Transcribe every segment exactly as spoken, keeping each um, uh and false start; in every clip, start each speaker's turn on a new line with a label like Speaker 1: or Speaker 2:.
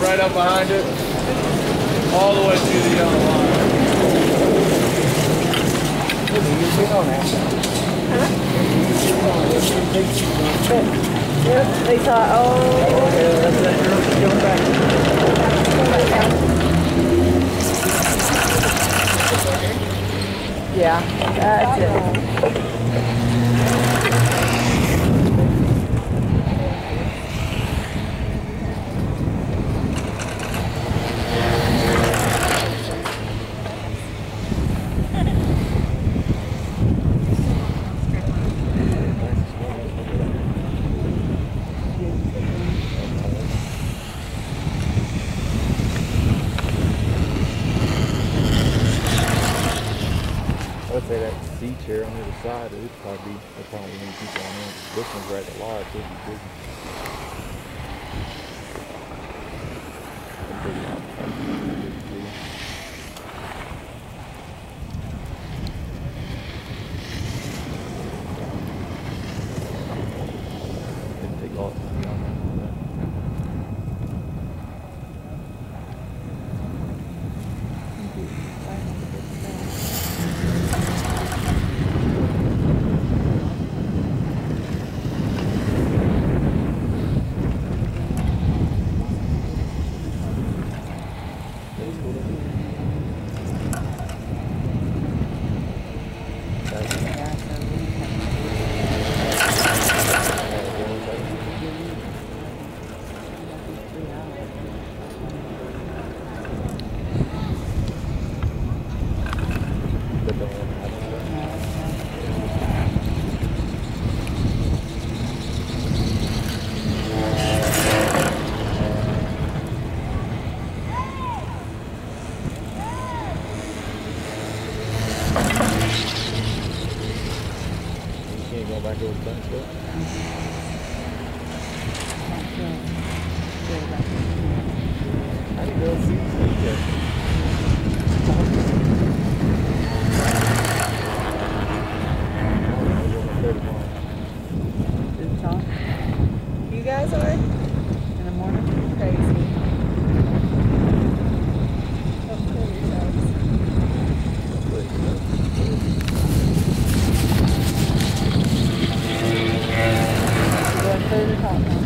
Speaker 1: right up behind it, all the way through the yellow line.
Speaker 2: Yep, they thought, oh,
Speaker 1: yeah, that's that girl going back.
Speaker 2: Yeah, that's it.
Speaker 1: I'd say that C chair on the other side, it would probably be, there'd probably be people on there. This one's right at large, it'd be big. Didn't take all the time on that. Back over the fence there. How do you go see the
Speaker 2: You guys are? In the morning? Crazy. Don't kill yourselves. Third top now.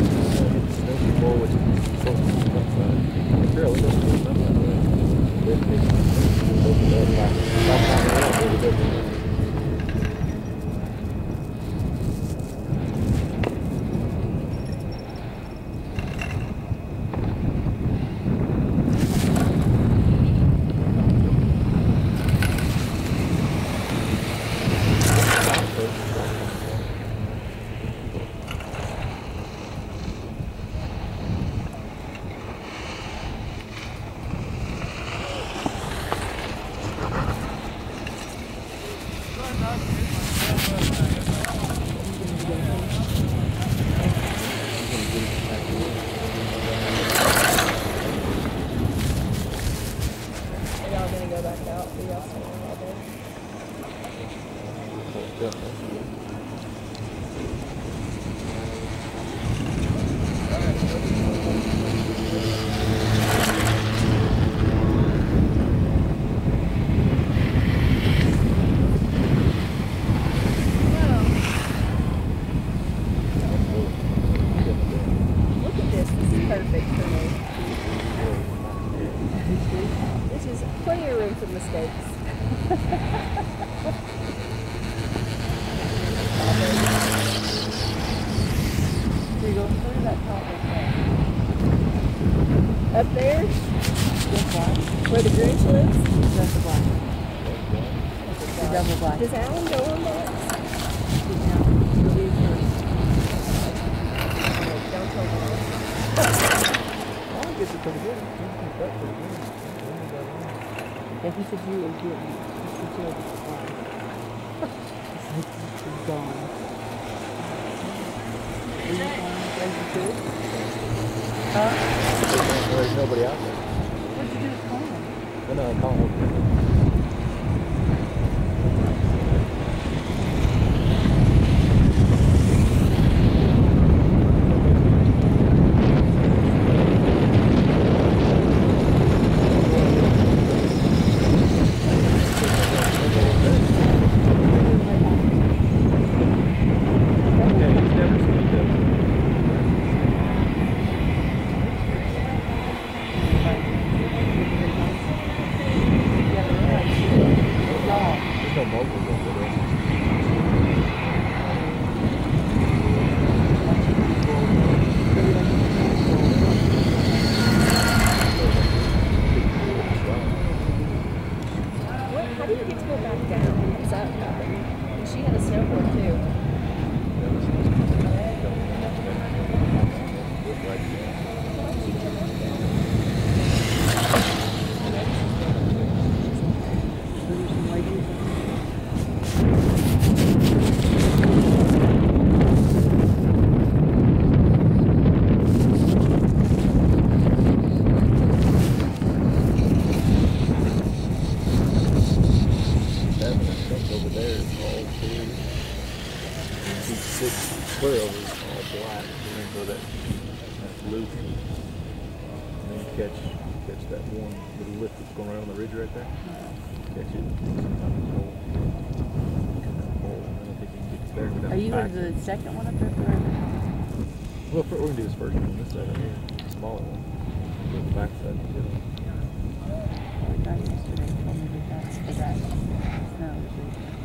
Speaker 2: Up there, where the Grinch lives, that's the black. The double black. Does Alan go on that? Don't tell me.
Speaker 1: Alan gets it pretty good.
Speaker 2: Yeah, he said you were good. He said you were fine. He's gone. Are you fine? Are you good? Huh?
Speaker 1: There's nobody out there.
Speaker 2: What'd you do with Colin?
Speaker 1: Well, no, Colin. big square over all black, and then go that, that loop, and then catch catch that one little lift that's going right on the ridge right there. Catch it. Sometimes it's cold. Cold, and then I think you can get there. Go down
Speaker 2: Are you
Speaker 1: back.
Speaker 2: in the second one up there? Or?
Speaker 1: Well, we're going to do this first one on this side right here, the smaller one. Go to the back side and get it.
Speaker 2: The guy yesterday told me that that's for that snow.